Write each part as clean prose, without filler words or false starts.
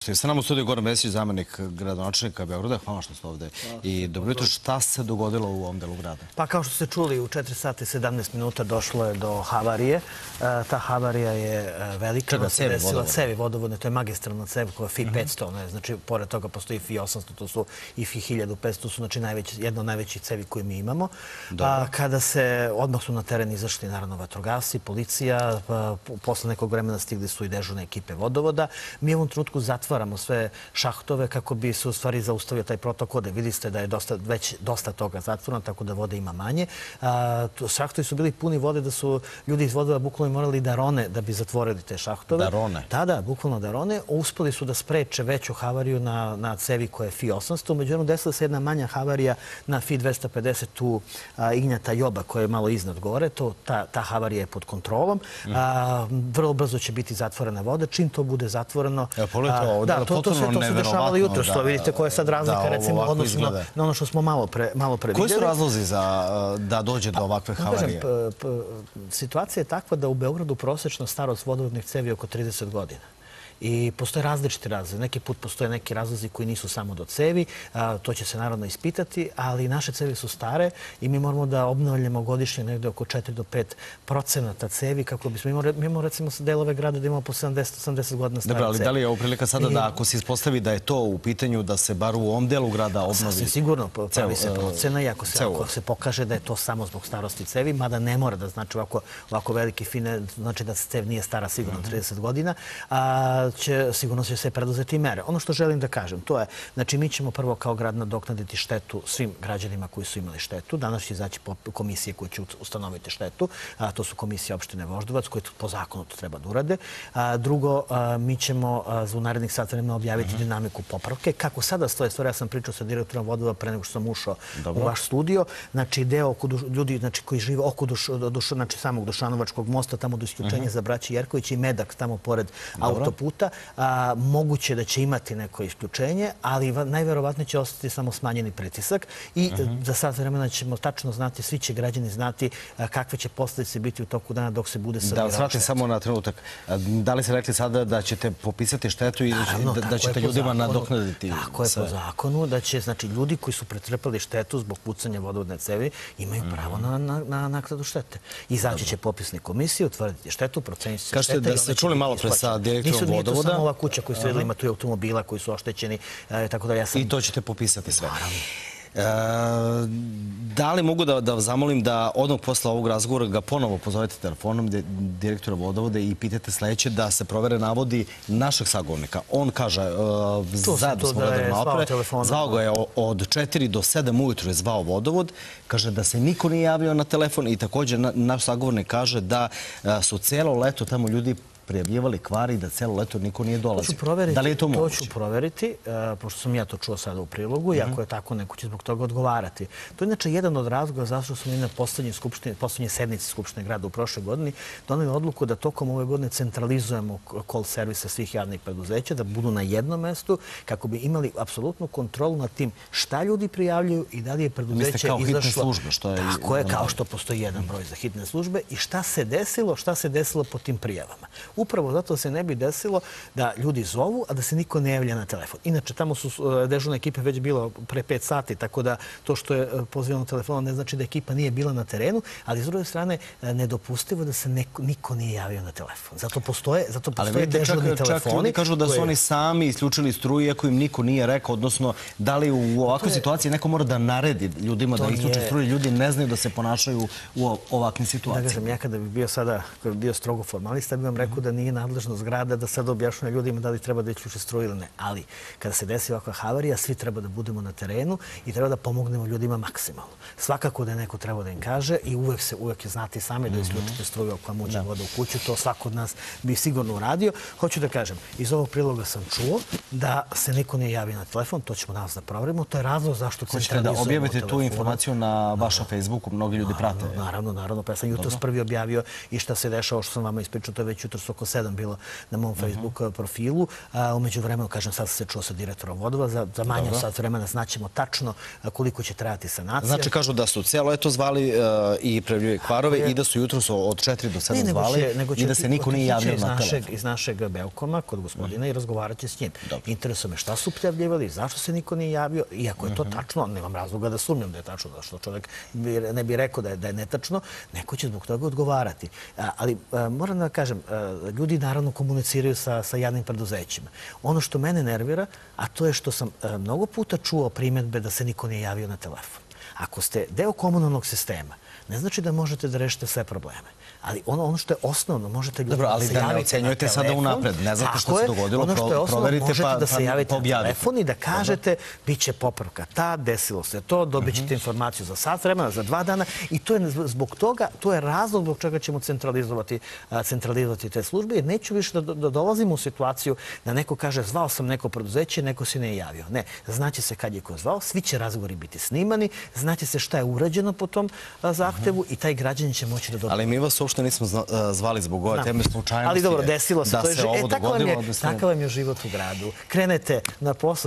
Sa nama u studiju Goran Vesić, zamenik gradonačelnika Beograda. Hvala što ste ovde. I dobro jutro, šta se dogodilo u ovom delu grada? Pa kao što ste čuli, u 4 sata i 17 minuta došlo je do havarije. Ta havarija je velika. Čega, cevi vodovodne? Cevi vodovodne, to je magistralna cev koja je FI 500. Znači, pored toga postoji FI 800, to su i FI 1500, to su znači jedna od najvećih cevi koje mi imamo. Kada se odmah su na teren izašli, naravno, vatrogasci, policija, posle nekog vremena stigli su i dežurne ekipe vodovoda. Mi u ovom trenutku zatvaramo sve šahtove kako bi se u stvari zaustavio taj protok vode. Vidite ste da je već dosta toga zatvoreno, tako da vode ima manje. Šahtovi su bili puni vode da su ljudi iz vodova bukvalno morali da rone da bi zatvorili te šahtove. Da rone? Da, bukvalno da rone. Uspeli su da spreče veću havariju na cevi koja je FI 800. Međutim, desila se jedna manja havarija na FI 250 u Ignjata Joba koja je malo iznad gore. Ta havarija je pod kontrolom. Vrlo brzo će biti zatvorena voda. Čim to bude zatvoreno... To se dešavalo jutros, to vidite koja je sad razlika, recimo, odnosno na ono što smo malo pre vidjeli. Koji su razlozi da dođe do ovakve havarije? Situacija je takva da u Beogradu prosečna starost vodovodnih cevi je oko 30 godina. I postoje različiti razlozi. Neki put postoje neki razlozi koji nisu samo do cevi. To će se naravno ispitati, ali naše cevi su stare i mi moramo da obnavljamo godišnje negde oko 4 do 5% cevi kako bismo imamo recimo delove grada da imamo po 70-80 godina stare cevi. Dobro, ali da li je ovo prilika sada da ako se ispostavi da je to u pitanju da se bar u ovom delu grada obnovi? Sasvim sigurno, pravi se procena i ako se pokaže da je to samo zbog starosti cevi, mada ne mora da znači ovako veliki fine, znači da cev nije stara sigurno 30 godina, sigurno će se preduzeti mere. Ono što želim da kažem, to je, znači mi ćemo prvo kao grad nadoknaditi štetu svim građanima koji su imali štetu. Danas će izaći komisije koje će ustanoviti štetu. To su komisije opštine Voždovac koje po zakonu to treba da urade. Drugo, mi ćemo u narednih sat vremena objaviti dinamiku popravke. Kako sada stoje stvari, ja sam pričao sa direktorom vodova pre nego što sam ušao u vaš studio. Znači, deo ljudi koji žive oko samog Dušanovačkog mosta, tamo do isključenja za braće Jerković i Medak, tamo pored autoputa, moguće da će imati neko isključenje, ali najverovatnije će ostati samo smanjeni pritisak i za sat vremena ćemo tačno znati, svi će građani znati kakve će posljedice biti u toku dana dok se bude sabirao štetu. Da, svratim samo na trenutak. Da li ste rekli sada da ćete popisati štetu i da ćete ljudima nadoknaditi? Tako je po zakonu, da će, znači, ljudi koji su pretrpeli štetu zbog pucanja vodovodne cevi imaju pravo na naknadu štete. Izaći će popisne komisije, utvrditi štetu, proceniti se štete. Kažete da ste čuli malo pre sa direktorom vodovoda. Nije to samo ova kuća koju ste videli, ima tu i automobila koji su oštećeni, tako da ja sam... I to ćete popisati sve. Da li mogu da vas zamolim da odmah posle ovog razgovora ga ponovo pozovete telefonom direktora vodovoda i pitate sledeće da se provere navodi našeg sagovornika. On kaže, zajedno smo gledali malo pre, zvao ga je od 4 do 7 ujutru je zvao vodovod, kaže da se niko nije javio na telefon i također naš sagovornik kaže da su celo leto tamo ljudi prijavljivali kvari da celo leto niko nije dolazio. Da li je to moguće? To ću proveriti, pošto sam ja to čuo sada u prilogu i ako je tako, neko će zbog toga odgovarati. To je inače jedan od razloga zašto smo mi na poslednje sednici Skupštine grada u prošloj godini doneli odluku da tokom ove godine centralizujemo call servisa svih javnih preduzeća, da budu na jednom mestu kako bi imali apsolutnu kontrolu nad tim šta ljudi prijavljuju i da li je preduzeće izašlo... Mislite kao hitne službe, što je... Tako je, kao što postoji jedan broj za hitne službe i šta se desilo po tim prijavama. Upravo zato se ne bi desilo da ljudi zovu, a da se niko ne javlja na telefon. Inače, tamo su dežurne ekipe već bilo pre 5 sati, tako da to što je pozivano telefona ne znači da ekipa nije bila na terenu, ali s druge strane nedopustivo da se niko nije javio na telefon. Zato postoje dežurni telefoni. Čak ljudi kažu da su oni sami isključili struju, iako im niko nije rekao, odnosno da li u ovakvoj situaciji neko mora da naredi ljudima da isključe struju, ljudi ne znaju da se ponašaju u ovakvim situacijama. Ja kada bih bio strogo formalista, bih vam rekao da nije nadležnost grada da sad objašnjuje ljudima da li treba da isključe struju ili ne. Ali kada se desi ovakva havarija, svi treba da budemo na terenu i treba da pomognemo ljudima maksimalno. Svakako da je neko treba da im kaže i uvek je znati sami da isključite struju ako vam uđe voda u kuću. To svako od nas bi sigurno uradio. Hoću da kažem, iz ovog priloga sam čuo da se niko nije javio na telefon. To ćemo danas da proverimo. To je razlog zašto centralizujemo telefon. Hoćete da objavite tu informaciju na vašem Facebooku? Mnogi ljudi prate. Naravno. Pa ja sam jutros prvi objavio i šta se dešava, što sam vama ispričao, to je već jutros nešto oko 7 bilo na mom Facebook profilu. Umeđu vremenu, kažem, sad sam se čuo sa direktorom vodova. Za manje od sat vremena znaćemo tačno koliko će trajati sanacija. Znači, kažu da su cijelo eto zvali i prevljuje kvarove i da su jutros od 4 do 7 zvali i da se niko nije javio na telefon. Iz našeg Beokoma kod gospodina i razgovarat će s njim. Interesuje me šta su prijavljivali, zašto se niko nije javio. Iako je to tačno, nemam razloga da sumnjam da je tačno, da što čovjek ne bi rekao da je netačno, neko će zbog toga odgovarati. Ali moram da kažem, ljudi naravno komuniciraju sa javnim preduzećima. Ono što mene nervira, a to je što sam mnogo puta čuo primjedbe da se niko nije javio na telefon. Ako ste deo komunalnog sistema, ne znači da možete da rešite sve probleme. Ali ono što je osnovno, možete ljudi da se javite na telefon. Dobro, ali da ne ocenjujete sada unapred. Ne znate što se dogodilo, proverite možete da se javite na telefon i da kažete bit će popravka ta, desilo se to, dobit ćete informaciju za sat vremena, za 2 dana i to je zbog toga, to je razlog zbog čega ćemo centralizovati te službe jer neću više da dolazimo u situaciju da neko kaže zvao sam neko preduzeće, neko se ne javio. Ne, znaće se kad je ko zvao, svi će razgovori biti snimani, znaće se šta je urađeno po tom zahtevu i taj građanin će moći da dobije. Ali mi vas uopšte nismo zvali zbog ove teme slučajnosti. Ali dobro, desilo se. Da se ovo dogodilo. Takav vam je život u gradu. Krenete na posao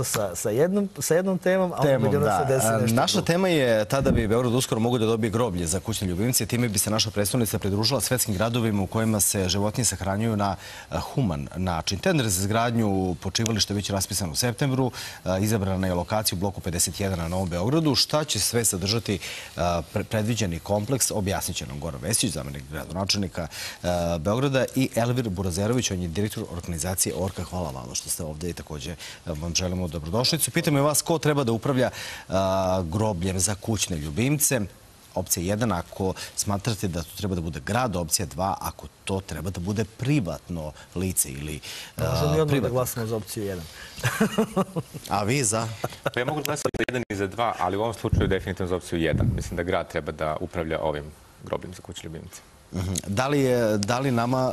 sa jednom temom, a onda se desi nešto drugo. Naša tema je ta da bi Beograd uskoro mogao da dobije groblje za kućne ljubimce. Time bi se naša predstavnica pridružila svetskim gradovima u kojima se životinje sahranjuju na human način. Tender za izgradnju počivališta već raspisan u septembru. Izabrana je lokacija u bloku 51 na Novom Beogradu. Šta će sve sadržati predviđeni kompleks, objasnit će nam Goran Vesić, zamenik gradonačelnika Beograda, i Elvir Burazerović, on je direktor organizacije Orka. Hvala vam što ste ovdje i također vam želimo dobrodošlicu. Pitamo vas ko treba da upravlja grobljem za kućne ljubimce. Opcija 1, ako smatrate da to treba da bude grad, opcija 2, ako to treba da bude privatno lice ili privatno. Možemo i odmah da glasimo za opciju 1. A vi za? Pa ja mogu glasati za 1 i za 2, ali u ovom slučaju definitivno za opciju 1. Mislim da grad treba da upravlja ovim grobljem za kućne ljubimce. Da li nama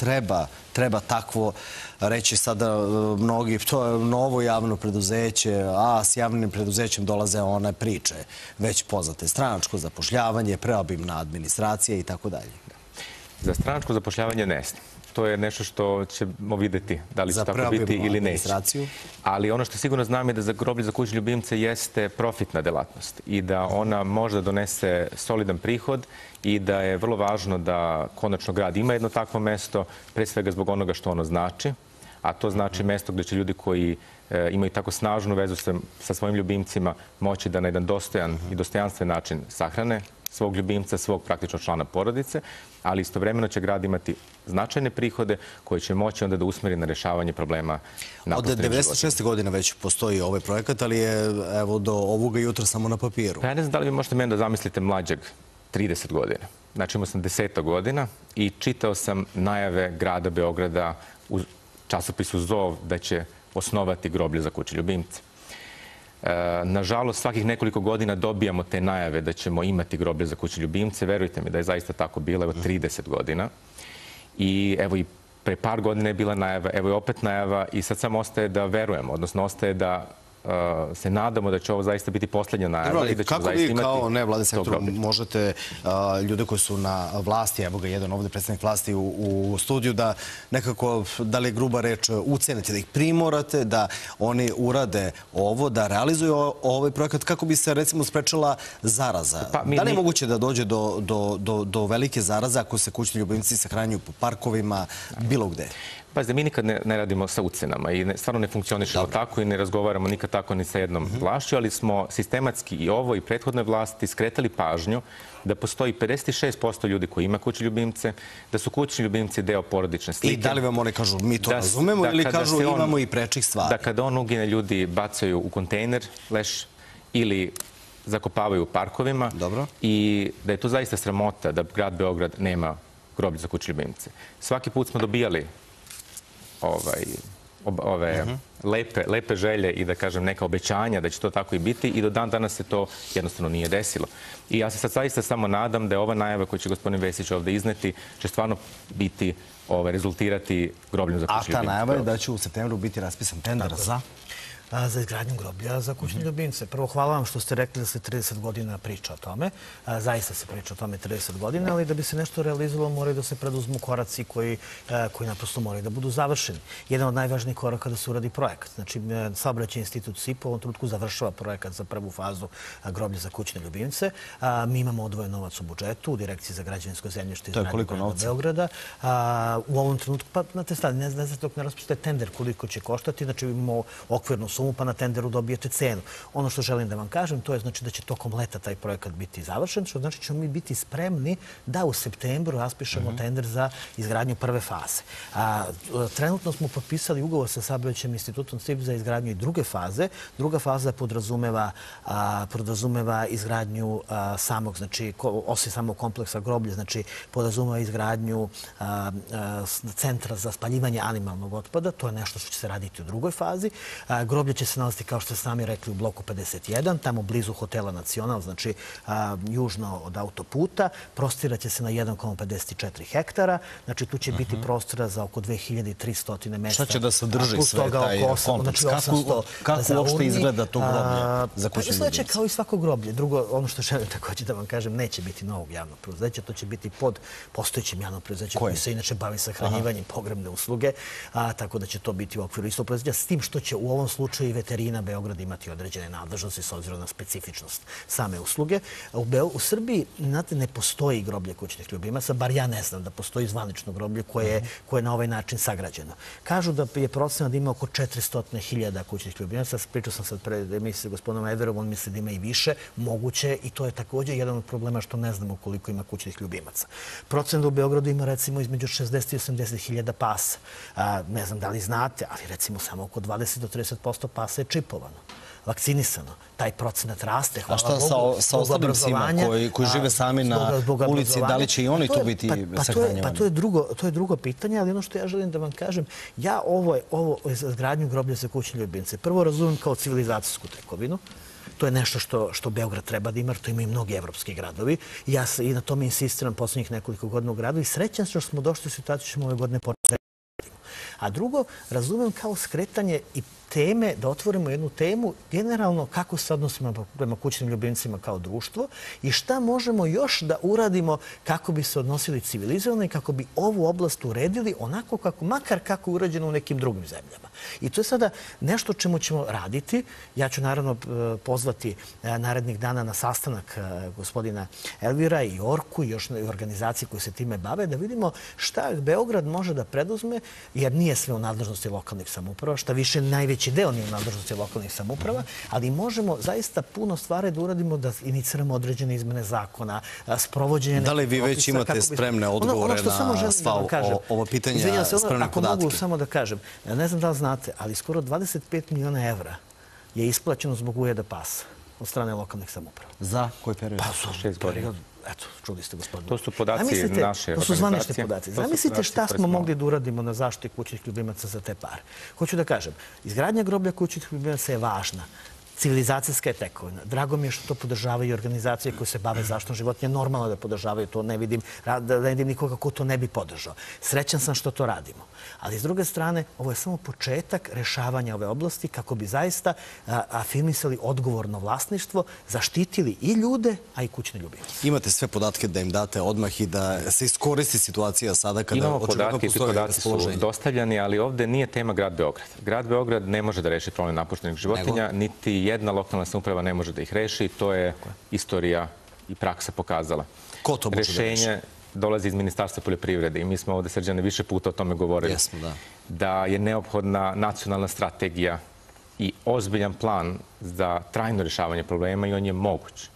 treba takvo reći sada mnogi, to je novo javno preduzeće, a s javnim preduzećem dolaze one priče, već poznate, stranačko zapošljavanje, preobimna administracija i tako dalje. Za stranačko zapošljavanje ne znam. To je nešto što ćemo vidjeti da li će tako biti ili neće. Ali ono što sigurno znam je da za groblje za kućne ljubimce jeste profitna delatnost i da ona možda donese solidan prihod i da je vrlo važno da konačno grad ima jedno takvo mesto, pre svega zbog onoga što ono znači, a to znači mesto gdje će ljudi koji imaju tako snažnu vezu sa svojim ljubimcima moći da na jedan dostojan i dostojanstven način sahrane svog ljubimca, svog praktično člana porodice, ali istovremeno će grad imati značajne prihode koje će moći onda da usmeri na rješavanje problema napuštenih životinja. Od 96. godine već postoji ovaj projekat, ali je evo do ovoga jutra samo na papiru. Pa ja ne znam da li vi možete meni da zamislite mlađeg 30 godina. Znači imao sam 10 godina i čitao sam najave grada Beograda u časopisu Zov da će osnovati groblje za kućne ljubimce. Nažalost, svakih nekoliko godina dobijamo te najave da ćemo imati groblje za kućne ljubimce. Verujte mi da je zaista tako bilo, evo 30 godina. I evo i pre par godina je bila najava, evo je opet najava i sad samo ostaje da verujemo, odnosno ostaje da se nadamo da će ovo zaista biti posljednja najava i da ćemo zaista imati. Kako vi kao nevladin sektor možete ljude koji su na vlasti, evo ga jedan ovdje predstavnik vlasti u studiju, da nekako, da li je gruba reč, ucenite, da ih primorate, da oni urade ovo, da realizuju ovaj projekat, kako bi se recimo sprečila zaraza? Da li je moguće da dođe do velike zaraze ako se kućni ljubimci sahranjuju po parkovima, bilo gde? Pazite, mi nikad ne radimo sa ucenama i stvarno ne funkcionišemo tako i ne razgovaramo nikad tako ni sa jednom vlašću, ali smo sistematski i ovo i prethodne vlasti skretali pažnju da postoji 56% ljudi koji ima kućne ljubimce, da su kućni ljubimci deo porodične slike. I da li vam oni kažu mi to razumemo ili kažu imamo i prečih stvari? Da kada on ugine, ljudi bacaju u kontejner leš ili zakopavaju u parkovima i da je to zaista sramota da grad Beograd nema groblje za kućne ljubimce. Svaki put smo dobijali ove lepe želje i da kažem neka obećanja da će to tako i biti i do dan danas se to jednostavno nije desilo. I ja se sad zaista samo nadam da je ova najava koju će gospodin Vesić ovde izneti će stvarno biti, rezultirati grobljem za kućne ljubimce. A ta najava je da će u septembru biti raspisan tender za izgradnju groblja za kućne ljubimce. Prvo, hvala vam što ste rekli da se 30 godina priča o tome. Zaista se priča o tome 30 godina, ali da bi se nešto realizovalo moraju da se preduzmu koraci koji naprosto moraju da budu završeni. Jedan od najvažnijih koraka da se uradi projekat. Znači, Saobraćajni institut SIP u ovom trenutku završava projekat za prvu fazu groblja za kućne ljubimce. Mi imamo odvojen novac u budžetu, u Direkciji za građevinsko zemljište iz grada Beograda. U ovom trenutku, pa na te stvari, ne znate dok ne raspuste tender koliko će koštati, znači imamo okvirnu sumu, pa na tenderu dobijete cenu. Ono što želim da vam kažem, to je znači da će tokom leta taj projekat biti završen, što znači ćemo mi biti spremni da u septembru raspišemo tender za izgradnju prve faze. Trenutno smo potpisali ugovor sa Saobraćajnim institutom SIP za izgradnju i druge faze. Druga faza podrazumeva izgradnju samog, znači, osim samog kompleksa groblja, znači, podrazumeva izgradnju centra za spaljivanje animalnog otpada. To je nešto što će se raditi u drugoj fazi. Groblje će se nalaziti, kao što ste sami rekli, u bloku 51, tamo blizu hotela Nacional, znači južno od autoputa. Prostiraće se na 1,54 hektara. Znači, tu će biti prostora za oko 2300 mesta. Šta će da sadrži sve taj kompleks? Kako uopšte izgleda to groblje za kućne ljubimce? Izgledaće kao i svako groblje. Drugo, ono što želim također da vam kažem, neće biti novog javnog preduzeća, to će biti pod postojećim javnog preduzeća koji se inače bavi sahranjivanjem pogrebne usluge, tako da će to biti u okviru istog preduzeća, s tim što će u ovom slučaju i veterina Beograd imati određene nadležnosti s obzirom na specifičnost same usluge. U Srbiji, znate, ne postoji groblje kućnih ljubimaca, bar ja ne znam da postoji zvanično groblje koje je na ovaj način sagrađeno. Kažu da je procena da ima oko 400.000 kućnih ljubimaca. Pričao sam sad pred emisiju sa gospodinom Everom, on misli da ima i više, moguće, i to je također jedan od problema što ne znamo koliko ima kućnih ljubimaca. Procena da u Beogradu ima recimo između 60 i 80.000 pasa. Ne znam da li znate, ali recimo samo oko 20 do 30% pasa je čipovano, vakcinisano. Taj procenat raste, hvala Bogu. A šta sa ostalim psima koji žive sami na ulici, da li će i oni tu biti sahranjivani? Pa to je drugo pitanje, ali ono što ja želim da vam kažem, ja ovo izgradnju groblja za kućne ljubimce prvo razumem kao civilizacijsku tekovinu. To je nešto što Beograd treba da ima, to imaju mnogi evropski gradovi. Ja i na tome insistiram poslednjih nekoliko godina u gradu i srećan što smo došli u situaciju što ćemo ove godine početi. A drugo, razumem kao skretanje i teme, da otvorimo jednu temu, generalno kako se odnosimo prema kućnim ljubimcima kao društvo i šta možemo još da uradimo kako bi se odnosili civilizovano i kako bi ovu oblast uredili onako makar kako je urađeno u nekim drugim zemljama. I to je sada nešto čemu ćemo raditi. Ja ću naravno pozvati narednih dana na sastanak gospodina Elvira i Orku i još organizacije koje se time bave, da vidimo šta Beograd može da preduzme, jer nije sve u nadležnosti lokalnih samouprava, šta više najveći deo nije u nadležnosti lokalnih samouprava, ali možemo zaista puno stvari da uradimo, da iniciramo određene izmene zakona, sprovođenje... Da li vi već imate spremne odgovore na sva ovo pitanje, spremne podatke? Ako mogu samo da kažem, ne znam da li znate, ali skoro 25 miliona evra je isplaćeno zbog ujeda pasa od strane lokalnih samouprava. Za koji period? Pa su 6 godina. Eto, čuli ste, gospodine. To su podaci naše organizacije. To su zvanični podaci. Zamislite šta smo mogli da uradimo na zaštiti kućnih ljubimaca za te pare. Hoću da kažem, izgradnja groblja kućnih ljubimaca je važna. Civilizacijska je tekovina. Drago mi je što to podržavaju i organizacije koje se bave zaštitom životinja. Normalno da podržavaju to. Ne vidim nikoga ko to ne bi podržao. Srećan sam što to radimo. Ali s druge strane, ovo je samo početak rešavanja ove oblasti kako bi zaista afirmisali odgovorno vlasništvo, zaštitili i ljude, a i kućne ljubimce. Imate sve podatke da im date odmah i da se iskoristi situacija sada kada imamo podatke i ti podaci su dostavljani, ali ovde nije tema grad Beograd. Grad Beograd ne može da reši problem napuštenih životinja, niti jedna lokalna samouprava ne može da ih reši. To je istorija i praksa pokazala. Ko to može da reši? Rešenje dolazi iz Ministarstva poljoprivrede i mi smo ovde, Srđane, više puta o tome govorili. Da je neophodna nacionalna strategija i ozbiljan plan za trajno rešavanje problema i on je moguć.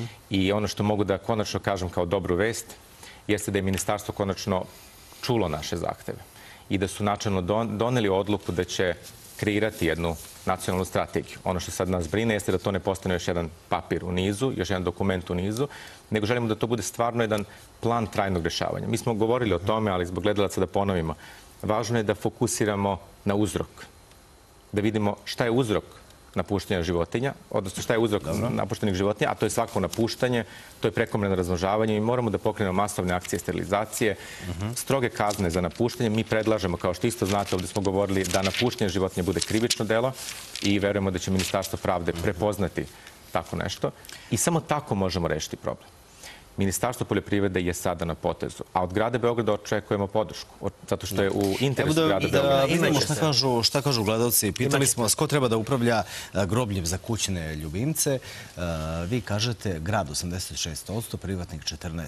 I ono što mogu da konačno kažem kao dobru vest jeste da je Ministarstvo konačno čulo naše zahteve i da su načelno doneli odluku da će kreirati jednu nacionalnu strategiju. Ono što sad nas brine jeste da to ne postane još jedan papir u nizu, još jedan dokument u nizu, nego želimo da to bude stvarno jedan plan trajnog rešavanja. Mi smo govorili o tome, ali zbog gledalaca da ponovimo, važno je da fokusiramo na uzrok. da vidimo šta je uzrok napuštanja životinja, odnosno šta je uzrok napuštenih životinja, a to je svako napuštanje, to je prekomjerno razmnožavanje i moramo da pokrenemo masovne akcije sterilizacije, stroge kazne za napuštanje. Mi predlažemo, kao što isto znate, ovdje smo govorili da napuštanje životinja bude krivično delo i verujemo da će Ministarstvo pravde prepoznati tako nešto i samo tako možemo rešiti problem. Ministarstvo poljoprivrede je sada na potezu, a od grada Beograda očekujemo podršku, zato što je u interesu grada Beograda. Da vidimo šta kažu gledalci. Pitali smo vas ko treba da upravlja grobljem za kućne ljubimce. Vi kažete grad 86%, privatnik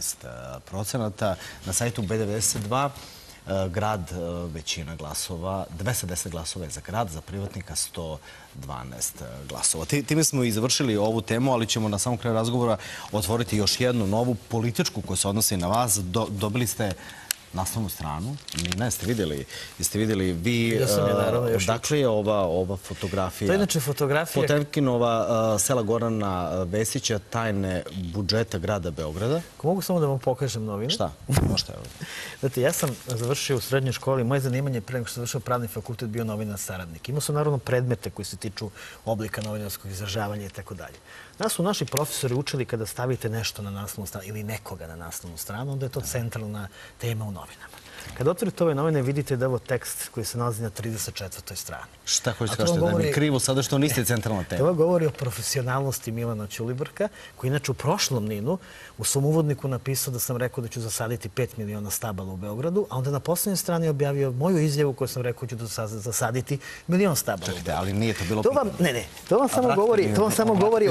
14%. Na sajtu B92 grad većina glasova, 210 glasova je za grad, za privatnika 112 glasova. Time smo i završili ovu temu, ali ćemo na samom kraju razgovora otvoriti još jednu novu političku koja se odnosi na vas. Dobili ste naslovnu stranu. Nina, jeste vidjeli vi, dakle je ova fotografija? To je inače fotografija... Potemkinova sela Gorana Vesića, tajne budžeta grada Beograda. Ako mogu samo da vam pokažem novine? Šta? Možete je ovdje. Znate, ja sam završio u srednjoj školi. Moje zanimanje pre nego što sam završio pravni fakultet bio novinar saradnik. Imao sam naravno predmete koji se tiču oblika novinarskog izražavanja i tako dalje. Nas su naši profesori učili kada stavite nešto na naslovnu stranu ili nekoga na naslovnu stranu, onda je to centralna tema u novinama. Kada otvorite ove novine, vidite da je ovo tekst koji se nalazi na 34. strani. Šta hoćete kažete? Da mi je krivo sada što niste centralna tema. Ovo govori o profesionalnosti Milana Ćulibrka, koji inače u prošlom Ninu u svom uvodniku napisao da sam rekao da ću zasaditi 5 miliona stabala u Beogradu, a onda na poslednjoj strani objavio moju izjavu koju sam rekao da ću zasaditi 1 milion stabala u Beogradu. Čekajte, ali nije to bilo pitanje. Ne, to vam samo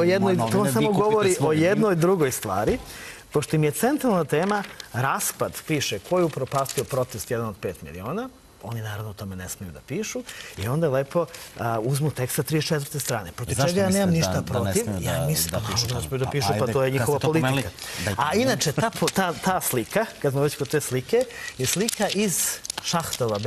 govori o jednoj drugoj stvari. Pošto im je centralna tema raspad, piše ko je upropastio protest 1 od 5 miliona, oni naravno o tome ne smiju da pišu i onda lepo uzmu tekst sa 34. strane. Protiv čega ja nemam ništa protiv. Ja mislim da ne smiju da pišu, pa to je njihova politika. A inače, ta slika, kad smo već kod te slike, je slika iz šahtova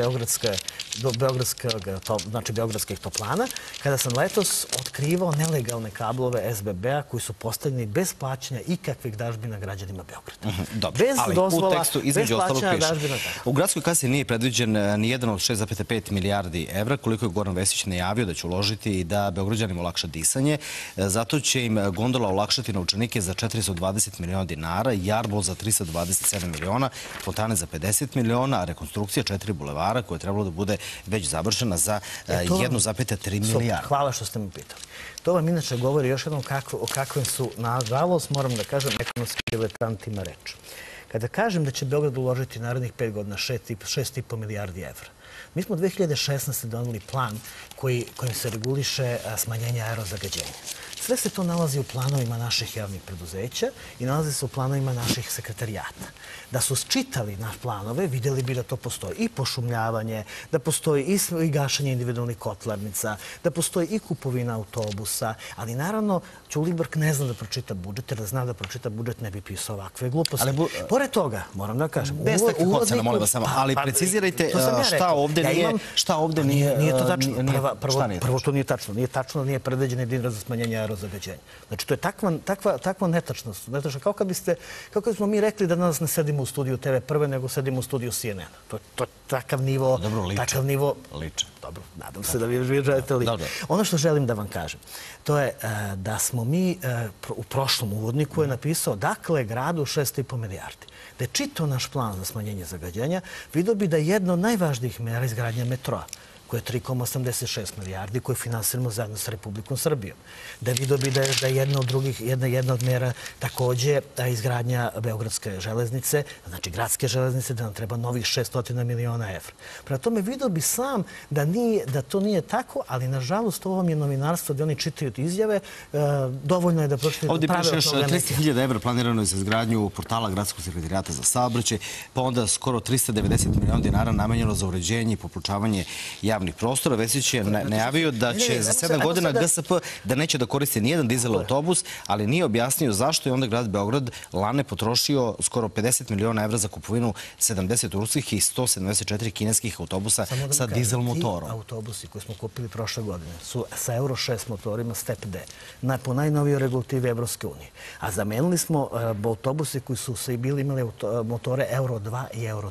beogradskih toplana, kada sam letos otkrivao nelegalne kablove SBB-a koji su postavljeni bez plaćanja ikakvih dažbina građanima Beograda. Dobro, ali u tekstu između ostalog piše. U gradskoj kasi nije predviđen ni jedan od 6,5 milijardi evra, koliko je Goran Vesić najavio da će uložiti i da Beograđanima olakša disanje. Zato će im gondola olakšati novčanike za 420 miliona dinara, jarbol za 327 miliona, fontane za 50 miliona, a rekonstrukcija 4 bulevara koja je trebalo da bude već završena za 1,3 milijarda. Hvala što ste mi pitali. To vam inače govori još jednom o kakvim su, nažalost, moram da kažem, ekonomski diletantima reč. Kada kažem da će Beograd uložiti narednih 5 godina 6,5 milijardi evra, mi smo 2016. doneli plan kojim se reguliše smanjenje aerozagađenja. Sve se to nalazi u planovima naših javnih preduzeća i nalazi se u planovima naših sekretarijata. Da su čitali naš planove, vidjeli bi da to postoji i pošumljavanje, da postoji i gašenje individualnih kotlarnica, da postoji i kupovina autobusa, ali naravno Ćulibrk ne zna da pročita budžet, jer da zna da pročita budžet ne bi pisao ovakve gluposti. Pored toga, moram da kažem... Bez takvih ocena, molim vas samo, ali precizirajte šta ovdje nije... Nije to tačno. Prvo, to nije tačno. Nije tačno da nije predviđen dinar za smanjenje aerozagađenja. Znači, to je takva netačnost. Kao kad bismo mi rekli da danas ne sedimo u studiju TV1, nego sedimo u studiju CNN-a. To je takav nivo... Dobro, liče. Dobro, nadam se da vi želite liče. Ono što želim da vam kažem, to je da smo mi u prošlom uvodniku je napisao dakle gradu 6,5 milijardi. Da je čitao naš plan za smanjenje zagađenja, vidio bi da je jedna od najvažnijih mera izgradnja metroa, koje je 3,86 milijardi, koje finansiramo zajedno sa Republikom Srbijom. Da vidio bi da je jedna od mera također izgradnja Beogradske železnice, znači gradske železnice, da nam treba novih 600 miliona evra. Prema tome vidio bi sam da to nije tako, ali nažalost ovo vam je novinarstvo gdje oni čitaju izjave, dovoljno je da pročitaju... Ovdje piše još 300.000 evra planirano je za izgradnju portala Gradskog sekretarijata za saobraćaj, pa onda skoro 390 miliona dinara namenjeno za uređenje i poplučavanje javnih prostora. Vesić je najavio da će za 7 godina GSP da neće da koristi nijedan dizel autobus, ali nije objasnio zašto je onda grad Beograd lane potrošio skoro 50 miliona evra za kupovinu 70 ruskih i 174 kineskih autobusa sa dizel motorom. Ti autobusi koji smo kupili prošle godine su sa Euro 6 motorima Step D, po najnovijoj regulativi Evropske unije. A zamenili smo autobuse koji su bili imali motore Euro 2 i Euro 3.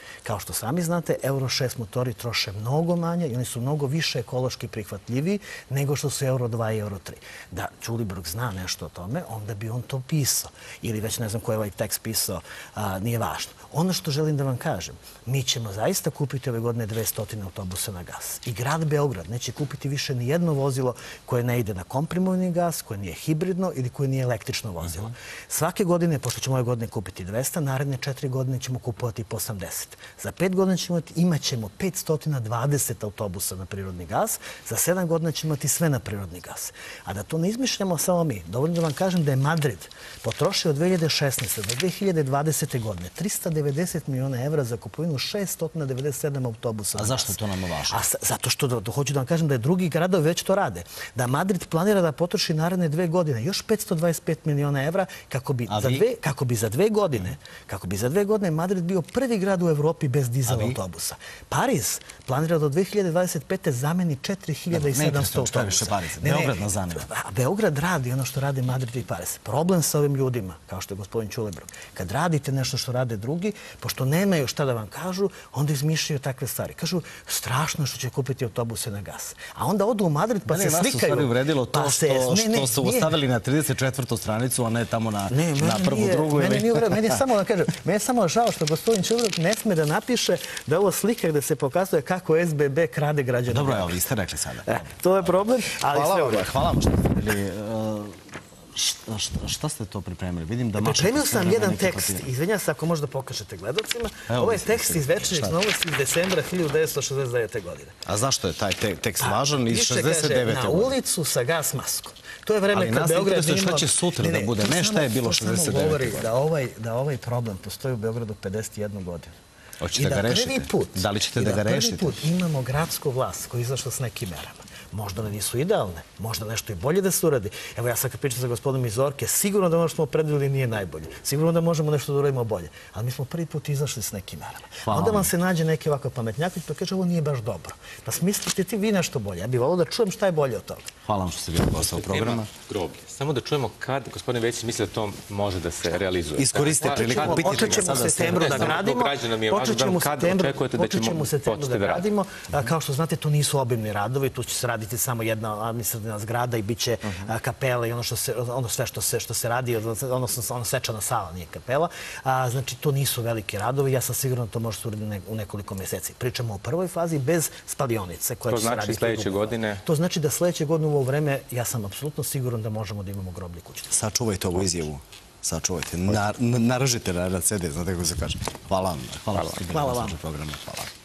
Kao što sami znate, Euro 6 motori troše mnogo manje i oni su mnogo više ekološki prihvatljiviji nego što su Euro 2 i Euro 3. Da Ćulibrk zna nešto o tome, onda bi on to pisao. Ili već ne znam ko je ovaj tekst pisao, nije važno. Ono što želim da vam kažem, mi ćemo zaista kupiti ove godine 200 autobusa na gas. I grad Beograd neće kupiti više ni jedno vozilo koje ne ide na komprimovani gas, koje nije hibridno ili koje nije električno vozilo. Svake godine, pošto ćemo ove godine kupiti 200, naredne 4 godine ćemo kupovati po 80. Za 5 godina imat ćemo 520 autobusa na prirodni gas, za 7 godina ćemo imati sve na prirodni gas. A da to ne izmišljamo samo mi, dovoljno da vam kažem da je Madrid potrošio od 2016. do 2020. godine 390 miliona evra za kupovinu 697 autobusa. A zašto je to nama važno? Zato što hoću da vam kažem da je drugi gradovi već to rade. Da Madrid planira da potroši naredne 2 godine još 525 miliona evra kako bi za 2 godine Madrid bio prvi grad u Evropi bez dizel autobusa. Pariz planira do 2025. zameni 4700 autobusa. Beograd nas zanima. Beograd radi ono što rade Madrid i Pariz. Problem sa ovim ljudima, kao što je gospodin Ćulibrk, kad radite nešto što rade drugi, pošto nemaju šta da vam kažu, onda izmišljaju takve stvari. Kažu, strašno što će kupiti autobuse na gas. A onda odu u Madrid pa se slikaju. Nas u stvari uvredilo to što su ostavili na 34. stranicu, a ne tamo na prvu, drugu. Meni je samo da kažem, meni je samo žao što gospodin Ćulibrk ne sme da napiše da je ovo slika gde se pokazuje kako SBB krade građane. Dobro, evo, vi ste rekli sada. To je problem, ali sve ovo. Hvala vam što ste bili... Šta ste to pripremili? Vidim da... Pripremio sam jedan tekst. Izvinjam se ako možda pokažete gledalcima. Ovo je tekst iz Večernjih novosti iz decembra 1969. godine. A zašto je taj tekst važan iz 69. godine? Na ulicu sa gas maskom. To je vreme kad Beograd nije imao... Šta će sutra da bude? Ne šta je bilo 69. godine. Da ovaj problem postoji u Beogradu 51 godinu. Hoćete da ga rešite? Da li ćete da ga rešite? I da prvi put imamo gradsku vlast koja je izašla s nekim merama. Možda one nisu idealne, možda nešto i bolje da se uradi. Evo ja sad kad pričam sa gospodinom iz Zorke, sigurno da ono što smo predvideli nije najbolje. Sigurno da možemo nešto da uradimo bolje. Ali mi smo prvi put izašli s nekim merama. Onda vam se nađe neki ovako pametnjak i kaže ovo nije baš dobro. Pa smislite ti vi nešto bolje. Ja bih volio da čujem šta je bolje od toga. Hvala vam što ste bili posao programa. Samo da čujemo kad gospodin Vesić misli da to može da se realizuje. Iskoriste priliku. Počet ćemo u septembru da gradimo. Počet ćemo u septembru da gradimo. Kao što znate, to nisu obimni radovi. Tu će se raditi samo jedna administrativna zgrada i bit će kapela i ono sve što se radi, ono svečana sala, nije kapela. Znači, to nisu veliki radovi. Ja sam siguran da to može se uraditi u nekoliko mjeseci. Pričamo o prvoj fazi bez spalionice. To znači sljedeće godine? To znači da sljedeće godine u ovo vreme ja sam apsolutno siguran da možemo da imamo groblje kuće. Sačuvajte ovu izjavu. Sačuvajte. Naražite na CD, znate kako se kaže. Hvala vam. Hvala vam.